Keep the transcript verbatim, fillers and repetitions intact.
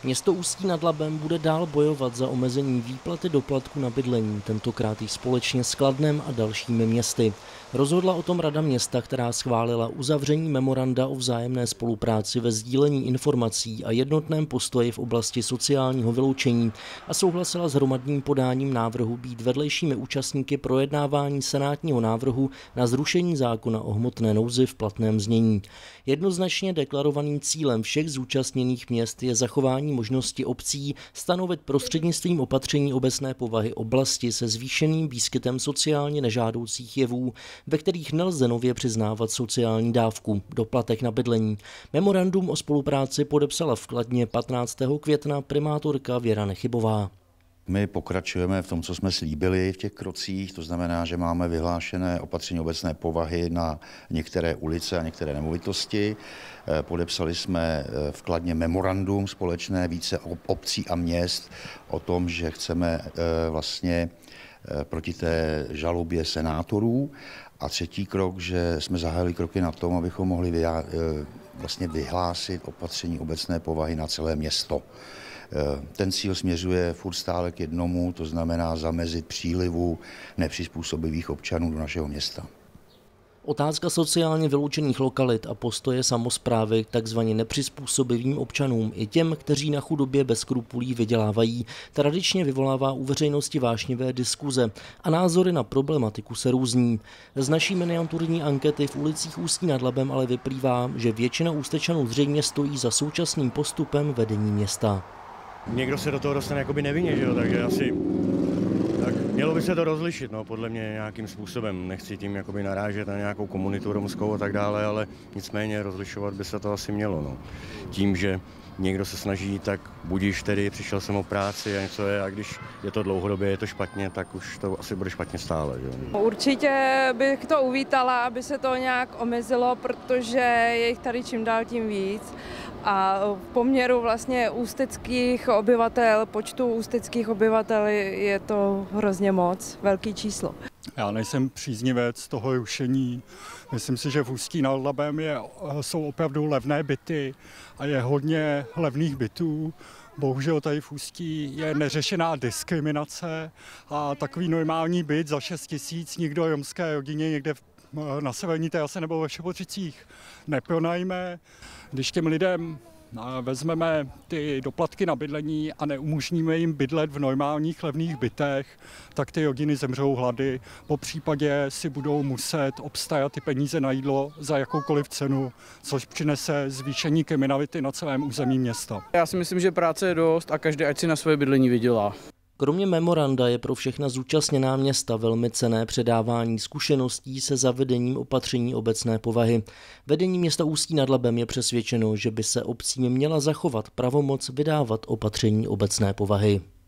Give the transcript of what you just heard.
Město Ústí nad Labem bude dál bojovat za omezení výplaty doplatku na bydlení, tentokrát i společně s Kladnem a dalšími městy. Rozhodla o tom Rada města, která schválila uzavření memoranda o vzájemné spolupráci ve sdílení informací a jednotném postoji v oblasti sociálního vyloučení a souhlasila s hromadným podáním návrhu být vedlejšími účastníky projednávání senátního návrhu na zrušení zákona o hmotné nouzi v platném znění. Jednoznačně deklarovaným cílem všech zúčastněných měst je zachování možnosti obcí stanovit prostřednictvím opatření obecné povahy oblasti se zvýšeným výskytem sociálně nežádoucích jevů, ve kterých nelze nově přiznávat sociální dávku, doplatek na bydlení. Memorandum o spolupráci podepsala v Kladně patnáctého května primátorka Věra Nechybová. My pokračujeme v tom, co jsme slíbili v těch krocích, to znamená, že máme vyhlášené opatření obecné povahy na některé ulice a některé nemovitosti. Podepsali jsme v Kladně memorandum společné více obcí a měst o tom, že chceme vlastně proti té žalobě senátorů. A třetí krok, že jsme zahájili kroky na tom, abychom mohli vlastně vyhlásit opatření obecné povahy na celé město. Ten cíl směřuje furt stále k jednomu, to znamená zamezit přílivu nepřizpůsobivých občanů do našeho města. Otázka sociálně vyloučených lokalit a postoje samosprávy k takzvaně nepřizpůsobivým občanům i těm, kteří na chudobě bez skrupulí vydělávají, tradičně vyvolává u veřejnosti vášnivé diskuze a názory na problematiku se různí. Z naší miniaturní ankety v ulicích Ústí nad Labem ale vyplývá, že většina Ústečanů zřejmě stojí za současným postupem vedení města. Někdo se do toho dostane jakoby nevinně, že jo, takže asi tak mělo by se to rozlišit, no, podle mě nějakým způsobem. Nechci tím jakoby narážet na nějakou komunitu romskou a tak dále, ale nicméně rozlišovat by se to asi mělo, no. Tím, že někdo se snaží, tak budíš tedy, přišel jsem o práci a něco je, a když je to dlouhodobě, je to špatně, tak už to asi bude špatně stále. Že? Určitě bych to uvítala, aby se to nějak omezilo, protože je jich tady čím dál tím víc. A v poměru vlastně ústeckých obyvatel, počtu ústeckých obyvatel je to hrozně moc, velký číslo. Já nejsem příznivec toho rušení. Myslím si, že v Ústí nad Labem je, jsou opravdu levné byty a je hodně levných bytů. Bohužel tady v Ústí je neřešená diskriminace a takový normální byt za šest tisíc nikdo romské rodině někde na severní terase nebo ve Šepořicích nepronajme. Když těm lidem vezmeme ty doplatky na bydlení a neumožníme jim bydlet v normálních levných bytech, tak ty rodiny zemřou hlady, po případě si budou muset obstajat ty peníze na jídlo za jakoukoliv cenu, což přinese zvýšení kriminality na celém území města. Já si myslím, že práce je dost a každý ať si na své bydlení vydělá. Kromě memoranda je pro všechna zúčastněná města velmi cenné předávání zkušeností se zavedením opatření obecné povahy. Vedení města Ústí nad Labem je přesvědčeno, že by se obcím měla zachovat pravomoc vydávat opatření obecné povahy.